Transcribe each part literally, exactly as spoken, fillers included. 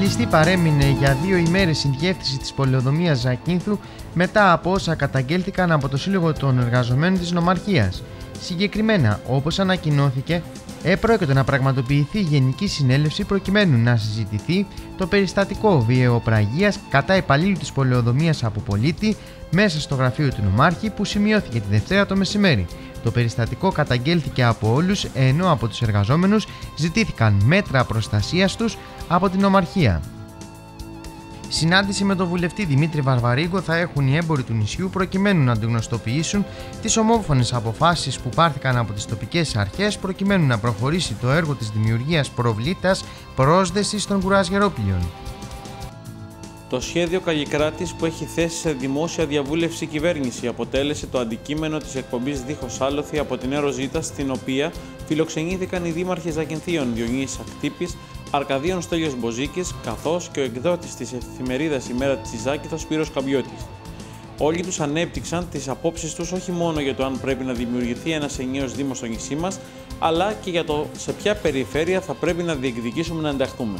κλειστή παρέμεινε για δύο ημέρες η διεύθυνση της πολεοδομίας Ζακίνθου μετά από όσα καταγγέλθηκαν από το Σύλλογο των Εργαζομένων της Νομαρχίας. Συγκεκριμένα, όπως ανακοινώθηκε, επρόκειτο να πραγματοποιηθεί γενική συνέλευση προκειμένου να συζητηθεί το περιστατικό βιαιοπραγίας κατά υπαλλήλου της πολεοδομίας από πολίτη μέσα στο γραφείο του Νομάρχη που σημειώθηκε τη Δευτέρα το μεσημέρι. Το περιστατικό καταγγέλθηκε από όλους, ενώ από τους εργαζόμενους ζητήθηκαν μέτρα προστασίας τους από την Νομαρχία. Συνάντηση με τον βουλευτή Δημήτρη Βαρβαρίγκο θα έχουν οι έμποροι του νησιού προκειμένου να αντιγνωστοποιήσουν τις ομόφωνες αποφάσεις που πάρθηκαν από τις τοπικές αρχές προκειμένου να προχωρήσει το έργο της δημιουργίας προβλήτας πρόσδεσης των κουρασγερόπλοιων. Το σχέδιο Καλλικράτης που έχει θέσει σε δημόσια διαβούλευση η κυβέρνηση αποτέλεσε το αντικείμενο της εκπομπής Δίχως Άλοθη από την Εροζήτα, στην οποία φιλοξενήθηκαν οι δήμαρχοι Ζακυνθίων Διονύσης Ακτύπης, Αρκαδίων Στέλιος Μποζίκης, καθώς και ο εκδότης της εφημερίδας Ημέρα της Ζάκηθος Σπύρος Καμπιώτης. Όλοι τους ανέπτυξαν τις απόψεις τους όχι μόνο για το αν πρέπει να δημιουργηθεί ένας ενιαίος δήμος στο νησί μας, αλλά και για το σε ποια περιφέρεια θα πρέπει να διεκδικήσουμε να ενταχθούμε.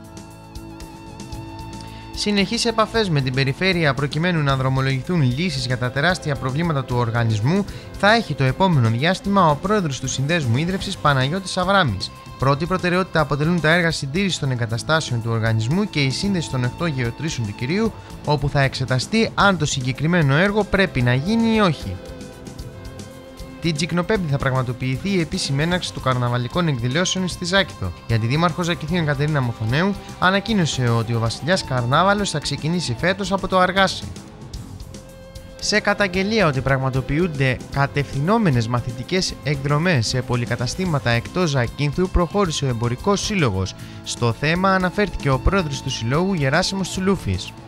Συνεχείς επαφές με την περιφέρεια προκειμένου να δρομολογηθούν λύσεις για τα τεράστια προβλήματα του οργανισμού θα έχει το επόμενο διάστημα ο πρόεδρος του Συνδέσμου Ίδρυυσης Παναγιώτης Αβράμης. Πρώτη προτεραιότητα αποτελούν τα έργα συντήρησης των εγκαταστάσεων του οργανισμού και η σύνδεση των οκτώ γεωτρήσεων του Κυρίου, όπου θα εξεταστεί αν το συγκεκριμένο έργο πρέπει να γίνει ή όχι. Την Τζικνοπέμπτη θα πραγματοποιηθεί η επίσημη έναρξη του καρναβαλικών εκδηλώσεων στη Ζάκηθο. Η αντιδήμαρχος Ζακυνθίων Κατερίνα Μοθονέου ανακοίνωσε ότι ο Βασιλιάς Καρνάβαλος θα ξεκινήσει φέτος από το Αργάσι. Σε καταγγελία ότι πραγματοποιούνται κατευθυνόμενες μαθητικές εκδρομές σε πολυκαταστήματα εκτός Ζακίνθου, προχώρησε ο Εμπορικός Σύλλογος. Στο θέμα αναφέρθηκε ο πρόεδρος του Συλλόγου Γεράσιμος Τσουλούφης.